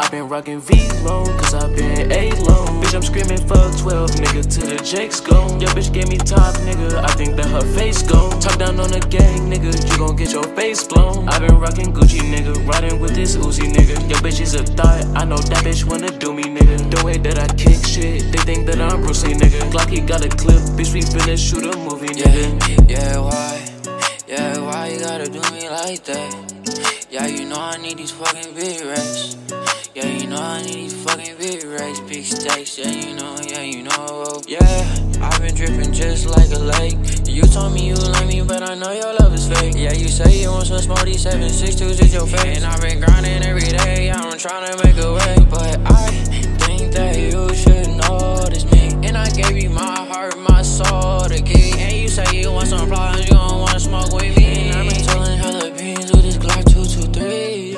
I've been rockin' Vlone, cause I've been A-Lone. Bitch, I'm screaming fuck 12, nigga, till the Jake's gone. Your bitch gave me top, nigga, I think that her face gone. Talk down on the gang, nigga, you gon' get your face blown. I've been rockin' Gucci, nigga, riding with this Uzi, nigga. Your bitch is a thought, I know that bitch wanna do me, nigga. The way that I kick shit, they think that I'm Bruce Lee, nigga. Glocky got a clip, bitch, we finna shoot a movie, nigga. Yeah, why? Yeah, why you gotta do me like that? Yeah, you know I need these fucking big racks. Yeah, you know I need these fucking big racks, big stacks. Yeah, you know. Yeah, I've been dripping just like a lake. You told me you like me, but I know your love is fake. Yeah, you say you want some Smarties, 762s is your face. And I've been grinding every day, yeah, I'm trying to make a way. But I think that you should notice me. And I gave you my heart, my soul, the key. And you say you want some problems, you don't wanna smoke with me. And I've been telling hella beans with this Glock 223.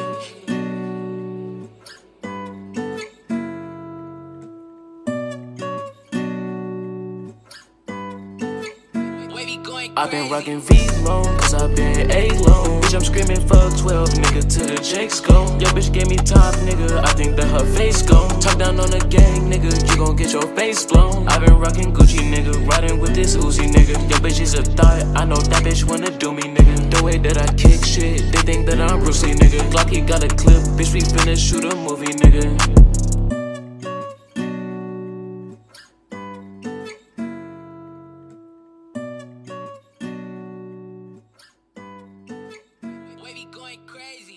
I've been rockin' Vlone, cause I've been A-Lone. Bitch, I'm screaming fuck 12, nigga, till the Jake's gone. Your bitch gave me top, nigga, I think that her face gone. Talk down on the gang, nigga, you gon' get your face blown. I've been rockin' Gucci, nigga, riding with this Uzi, nigga. Your bitch is a thought, I know that bitch wanna do me, nigga. The way that I kick shit, they think that I'm Bruce Lee, nigga. Glocky got a clip, bitch, we finna shoot a movie, nigga. Going crazy.